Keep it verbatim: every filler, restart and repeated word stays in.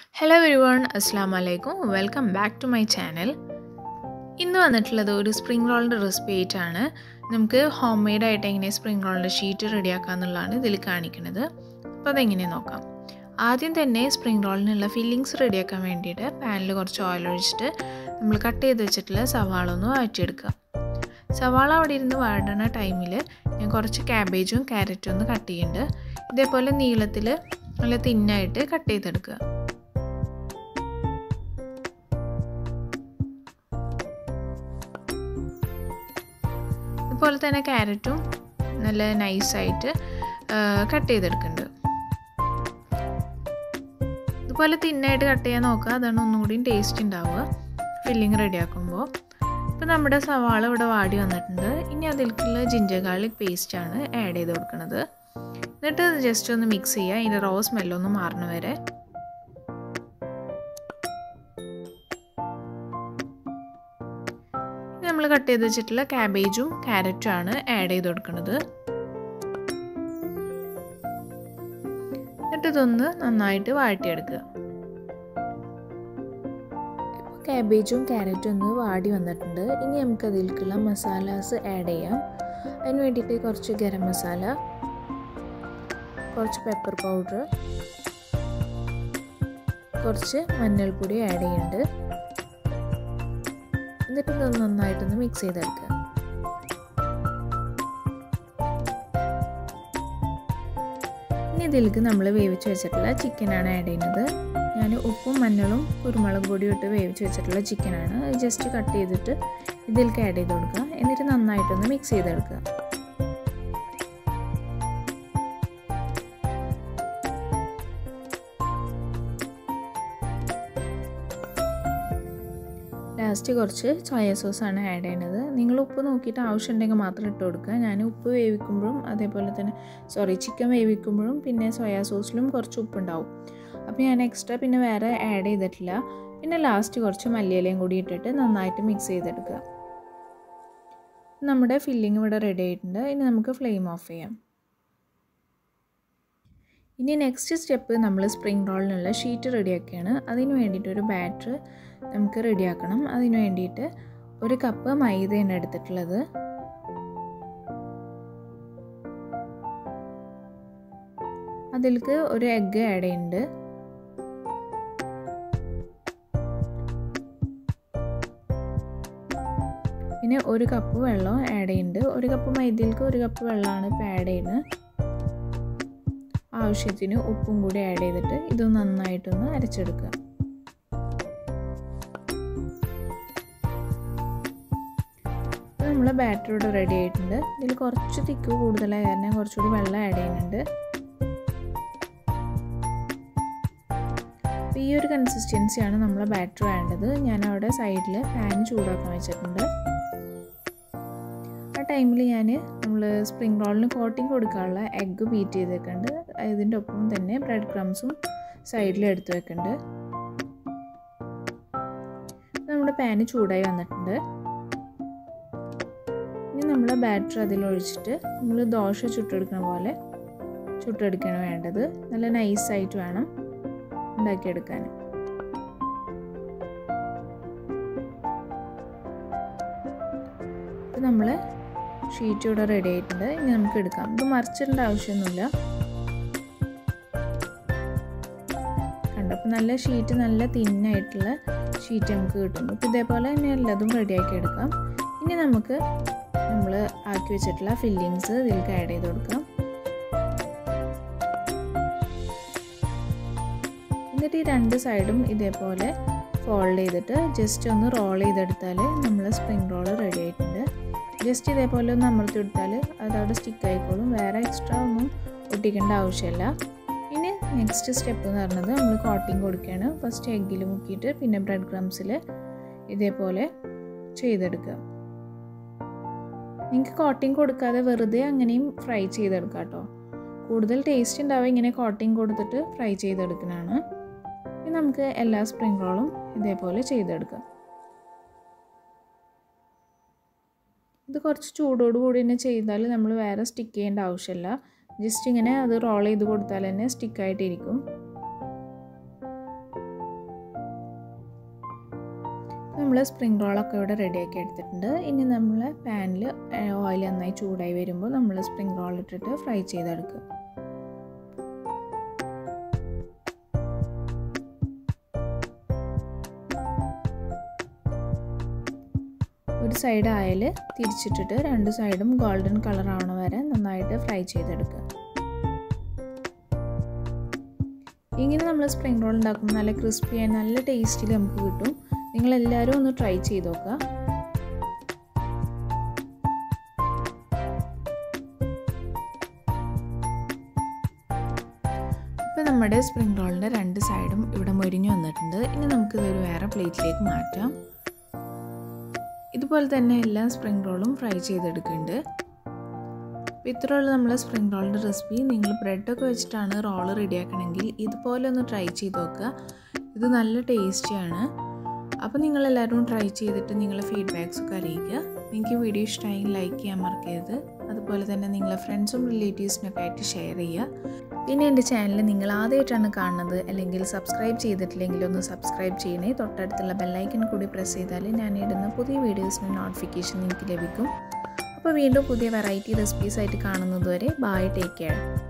Hello everyone, Assalamu alaikum. Welcome back to my channel. ഇന്ന് വന്നിട്ടുള്ളത് ഒരു സ്പ്രിംഗ് റോളിൻ്റെ റെസിപ്പി ആയിട്ടാണ്. നമുക്ക് ഹോം മെയ്ഡ് ആയിട്ട് എങ്ങനെ സ്പ്രിംഗ് റോളിൻ്റെ ഷീറ്റ് റെഡിയാക്കുക എന്നുള്ളതാണ് ഇതിൽ കാണിക്കുന്നത്. അപ്പോൾ അതെങ്ങനെ നോക്കാം. ആദ്യം തന്നെ സ്പ്രിംഗ് റോളിനുള്ള ഫില്ലിങ്സ് റെഡിയാക്കാൻ വേണ്ടിയിട്ട് പാനിൽ കുറച്ച് ഓയിൽ ഒഴിച്ചിട്ട് നമ്മൾ കട്ട് ചെയ്ത് വെച്ചിട്ടുള്ള സവാള ഒന്ന് വഴറ്റിയെടുക്കുക. സവാള അവിടെ ഇരുന്ന് വഴടണ ടൈമിൽ ഞാൻ കുറച്ച് ക്യാബേജും ക്യാരറ്റും ഒന്ന് കട്ട് ചെയ്യുന്നുണ്ട്. ഇതേപോലെ നീളത്തിൽ നല്ല തിന്നായിട്ട് കട്ട് ചെയ്തെടുക്കുക. അതുപോലെ തന്നെ ക്യാരറ്റും നല്ല നൈസായിട്ട് കട്ട് ചെയ്തെടുക്കുന്നുണ്ട്. ഇതുപോലെ തിന്നായിട്ട് കട്ട് ചെയ്യാൻ നോക്കുക, അതാണ് ഒന്നുകൂടി ടേസ്റ്റ് ഉണ്ടാവുക ഫില്ലിങ് റെഡിയാക്കുമ്പോൾ. ഇപ്പോൾ നമ്മുടെ സവാള ഇവിടെ വാടി വന്നിട്ടുണ്ട്. ഇനി അതിലേക്കുള്ള ജിഞ്ചർ ഗാർലിക് പേസ്റ്റാണ് ആഡ് ചെയ്ത് കൊടുക്കുന്നത്. എന്നിട്ട് ജസ്റ്റ് ഒന്ന് മിക്സ് ചെയ്യുക, അതിൻ്റെ റോ സ്മെല്ലൊന്ന് മാറണ വരെ. നമ്മൾ കട്ട് ചെയ്ത് വെച്ചിട്ടുള്ള ക്യാബേജും ക്യാരറ്റും ആണ് ആഡ് ചെയ്ത് കൊടുക്കുന്നത്. എന്നിട്ട് ഇതൊന്ന് നന്നായിട്ട് വഴറ്റിയെടുക്കുക. ക്യാബേജും ക്യാരറ്റും ഒന്ന് വാടി വന്നിട്ടുണ്ട്. ഇനി നമുക്ക് അതിലേക്കുള്ള മസാലാസ് ആഡ് ചെയ്യാം. അതിന് വേണ്ടിയിട്ട് കുറച്ച് ഗരം മസാല, കുറച്ച് പെപ്പർ പൗഡർ, കുറച്ച് മഞ്ഞൾപ്പൊടി ആഡ് ചെയ്യുന്നുണ്ട്. എന്നിട്ട് ഇത് നന്നായിട്ടൊന്ന് മിക്സ് ചെയ്തെടുക്കുക. ഇനി ഇതിലേക്ക് നമ്മൾ വേവിച്ച് വെച്ചിട്ടുള്ള ചിക്കനാണ് ആഡ് ചെയ്യുന്നത്. ഞാൻ ഉപ്പും മഞ്ഞളും കുരുമുളക് പൊടിയും ഇട്ട് വേവിച്ച് വെച്ചിട്ടുള്ള ചിക്കനാണ്. അത് ജസ്റ്റ് കട്ട് ചെയ്തിട്ട് ഇതിലേക്ക് ആഡ് ചെയ്ത് കൊടുക്കുക. എന്നിട്ട് നന്നായിട്ടൊന്ന് മിക്സ് ചെയ്തെടുക്കുക. ലാസ്റ്റ് കുറച്ച് സോയ സോസാണ് ആഡ് ചെയ്യുന്നത്. നിങ്ങൾ ഉപ്പ് നോക്കിയിട്ട് ആവശ്യമുണ്ടെങ്കിൽ മാത്രം ഇട്ട് കൊടുക്കുക. ഞാൻ ഉപ്പ് വേവിക്കുമ്പോഴും അതേപോലെ തന്നെ സോറി ചിക്കൻ വേവിക്കുമ്പോഴും പിന്നെ സോയാ സോസിലും കുറച്ച് ഉപ്പുണ്ടാവും. അപ്പോൾ ഞാൻ എക്സ്ട്രാ പിന്നെ വേറെ ആഡ് ചെയ്തിട്ടില്ല. പിന്നെ ലാസ്റ്റ് കുറച്ച് മല്ലിയിലയും കൂടി ഇട്ടിട്ട് നന്നായിട്ട് മിക്സ് ചെയ്തെടുക്കുക. നമ്മുടെ ഫില്ലിങ് ഇവിടെ റെഡി ആയിട്ടുണ്ട്. ഇനി നമുക്ക് ഫ്ലെയിം ഓഫ് ചെയ്യാം. ഇനി നെക്സ്റ്റ് സ്റ്റെപ്പ് നമ്മൾ സ്പ്രിംഗ് റോളിനുള്ള ഷീറ്റ് റെഡിയാക്കുകയാണ്. അതിന് വേണ്ടിയിട്ട് ഒരു ബാറ്റർ നമുക്ക് റെഡിയാക്കണം. അതിന് വേണ്ടിയിട്ട് ഒരു കപ്പ് മൈദയാണ് എടുത്തിട്ടുള്ളത്. അതിലേക്ക് ഒരു എഗ്ഗ് ആഡ് ചെയ്യുന്നുണ്ട്. പിന്നെ ഒരു കപ്പ് വെള്ളം ആഡ് ചെയ്യുന്നുണ്ട്. ഒരു കപ്പ് മൈദയിലേക്ക് ഒരു കപ്പ് വെള്ളമാണ് ഇപ്പോൾ ആഡ് ചെയ്യുന്നത്. ആവശ്യത്തിന് ഉപ്പും കൂടി ആഡ് ചെയ്തിട്ട് ഇത് നന്നായിട്ടൊന്ന് അരച്ചെടുക്കുക. നമ്മളെ ബാറ്റർ ഇവിടെ റെഡി ആയിട്ടുണ്ട്. ഇതിൽ കുറച്ച് തിക്ക് കൂടുതലായ കാരണം കുറച്ചുകൂടി വെള്ളം ആഡ് ചെയ്യുന്നുണ്ട്. ഈ ഒരു കൺസിസ്റ്റൻസിയാണ് നമ്മളെ ബാറ്റർ വേണ്ടത്. ഞാൻ അവിടെ സൈഡിൽ പാൻ ചൂടാക്കാൻ വെച്ചിട്ടുണ്ട്. ആ ടൈമിൽ ഞാൻ നമ്മൾ സ്പ്രിംഗ് റോളിന് കോട്ടിങ് കൊടുക്കാനുള്ള എഗ്ഗ് ബീറ്റ് ചെയ്ത് വെക്കുന്നുണ്ട്. ഇതിൻ്റെ ഒപ്പം തന്നെ ബ്രെഡ് ക്രംസും സൈഡിൽ എടുത്ത് വെക്കുന്നുണ്ട്. നമ്മുടെ പാന് ചൂടായി വന്നിട്ടുണ്ട്. ഇനി നമ്മൾ ബാറ്റർ അതിലൊഴിച്ചിട്ട് നമ്മൾ ദോശ ചുട്ടെടുക്കുന്ന പോലെ ചുട്ടെടുക്കുകയാണ് വേണ്ടത്. നല്ല നൈസായിട്ട് വേണം ഉണ്ടാക്കിയെടുക്കാൻ. ഇപ്പം നമ്മൾ ഷീറ്റ് ഇവിടെ റെഡി ആയിട്ടുണ്ട്. ഇനി നമുക്ക് എടുക്കാം. ഇത് മറിച്ചിടേണ്ട ആവശ്യമൊന്നുമില്ല. കണ്ടപ്പോൾ നല്ല ഷീറ്റ് നല്ല തിന്നായിട്ടുള്ള ഷീറ്റ് നമുക്ക് കിട്ടും. അപ്പോൾ ഇതേപോലെ തന്നെ എല്ലാതും റെഡിയാക്കി എടുക്കാം. ഇനി നമുക്ക് നമ്മൾ ആക്കി വെച്ചിട്ടുള്ള ഫില്ലിങ്സ് ഇതിലേക്ക് ആഡ് ചെയ്ത് കൊടുക്കാം. എന്നിട്ട് ഈ രണ്ട് സൈഡും ഇതേപോലെ ഫോൾഡ് ചെയ്തിട്ട് ജസ്റ്റ് ഒന്ന് റോൾ ചെയ്തെടുത്താൽ നമ്മൾ സ്പ്രിംഗ് റോൾ റെഡി ആയിട്ടുണ്ട്. ജസ്റ്റ് ഇതേപോലെ ഒന്ന് അമർത്തി കൊടുത്താൽ അതവിടെ സ്റ്റിക്ക് ആയിക്കോളും. വേറെ എക്സ്ട്രാ ഒന്നും ഒട്ടിക്കേണ്ട ആവശ്യമില്ല. ഇനി നെക്സ്റ്റ് സ്റ്റെപ്പ് എന്ന് പറയുന്നത് നമ്മൾ കോട്ടിങ് കൊടുക്കുകയാണ്. ഫസ്റ്റ് എഗ്ഗിൽ മുക്കിയിട്ട് പിന്നെ ബ്രെഡ് ക്രംസിൽ ഇതേപോലെ ചെയ്തെടുക്കുക. നിങ്ങൾക്ക് കോട്ടിങ് കൊടുക്കാതെ വെറുതെ അങ്ങനെയും ഫ്രൈ ചെയ്തെടുക്കാം കേട്ടോ. കൂടുതൽ ടേസ്റ്റ് ഉണ്ടാവുക ഇങ്ങനെ കോട്ടിങ് കൊടുത്തിട്ട് ഫ്രൈ ചെയ്തെടുക്കുന്നതാണ്. ഇനി നമുക്ക് എല്ലാ സ്പ്രിംഗ് റോളും ഇതേപോലെ ചെയ്തെടുക്കാം. ഇത് കുറച്ച് ചൂടോടുകൂടി തന്നെ ചെയ്താൽ നമ്മൾ വേറെ സ്റ്റിക്ക് ചെയ്യേണ്ട ആവശ്യമില്ല. ജസ്റ്റ് ഇങ്ങനെ അത് റോൾ ചെയ്ത് കൊടുത്താൽ തന്നെ സ്റ്റിക്കായിട്ടിരിക്കും. നമ്മൾ സ്പ്രിംഗ് റോളൊക്കെ ഇവിടെ റെഡിയാക്കി എടുത്തിട്ടുണ്ട്. ഇനി നമ്മൾ പാനിൽ ഓയിൽ നന്നായി ചൂടായി വരുമ്പോൾ നമ്മൾ സ്പ്രിംഗ് റോൾ ഇട്ടിട്ട് ഫ്രൈ ചെയ്തെടുക്കും. ഒരു സൈഡ് ആയാൽ തിരിച്ചിട്ടിട്ട് രണ്ട് സൈഡും ഗോൾഡൻ കളർ ആവണ വരെ നന്നായിട്ട് ഫ്രൈ ചെയ്തെടുക്കുക. ഇങ്ങനെ നമ്മൾ സ്പ്രിംഗ് റോൾ ഉണ്ടാക്കുമ്പോൾ നല്ല ക്രിസ്പിയായി നല്ല ടേസ്റ്റിൽ നമുക്ക് കിട്ടും. നിങ്ങളെല്ലാവരും ഒന്ന് ട്രൈ ചെയ്ത് നോക്കുക. ഇപ്പോൾ നമ്മുടെ സ്പ്രിംഗ് റോളിൻ്റെ രണ്ട് സൈഡും ഇവിടെ മൊരിഞ്ഞു വന്നിട്ടുണ്ട്. ഇനി നമുക്കിതൊരു വേറെ പ്ലേറ്റിലേക്ക് മാറ്റാം. ഇതുപോലെ തന്നെ എല്ലാ സ്പ്രിംഗ് റോളും ഫ്രൈ ചെയ്തെടുക്കുന്നുണ്ട്. അപ്പോൾ ഇത്രയുള്ള നമ്മളെ സ്പ്രിംഗ് റോളിൻ്റെ റെസിപ്പി. നിങ്ങൾ ബ്രെഡൊക്കെ വെച്ചിട്ടാണ് റോള് റെഡിയാക്കണമെങ്കിൽ ഇതുപോലെ ഒന്ന് ട്രൈ ചെയ്ത് നോക്കുക. ഇത് നല്ല ടേസ്റ്റിയാണ്. അപ്പോൾ നിങ്ങളെല്ലാവരും ട്രൈ ചെയ്തിട്ട് നിങ്ങളുടെ ഫീഡ്ബാക്സൊക്കെ അറിയിക്കുക. നിങ്ങൾക്ക് വീഡിയോ ഇഷ്ടമായി ലൈക്ക് ചെയ്യാൻ മറക്കരുത്. അതുപോലെ തന്നെ നിങ്ങളെ ഫ്രണ്ട്സും റിലേറ്റീവ്സിനൊക്കെ ആയിട്ട് ഷെയർ ചെയ്യുക. പിന്നെ എൻ്റെ ചാനൽ നിങ്ങൾ ആദ്യമായിട്ടാണ് കാണുന്നത് അല്ലെങ്കിൽ സബ്സ്ക്രൈബ് ചെയ്തിട്ടില്ലെങ്കിൽ ഒന്ന് സബ്സ്ക്രൈബ് ചെയ്യണേ. തൊട്ടടുത്തുള്ള ബെല്ലൈക്കൺ കൂടി പ്രസ് ചെയ്താൽ ഞാൻ ഇടുന്ന പുതിയ വീഡിയോസിന് നോട്ടിഫിക്കേഷൻ നിങ്ങൾക്ക് ലഭിക്കും. അപ്പോൾ വീണ്ടും പുതിയ വെറൈറ്റി റെസിപ്പീസ് ആയിട്ട് കാണുന്നത് വരെ ബൈ, ടേക്ക് കെയർ.